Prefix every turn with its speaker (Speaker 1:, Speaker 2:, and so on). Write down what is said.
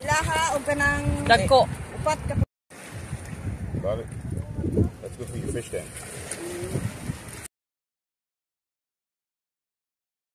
Speaker 1: Ilaha o kanang
Speaker 2: Dagko.
Speaker 1: upat ka.
Speaker 3: Got it. That's good for your fish tank.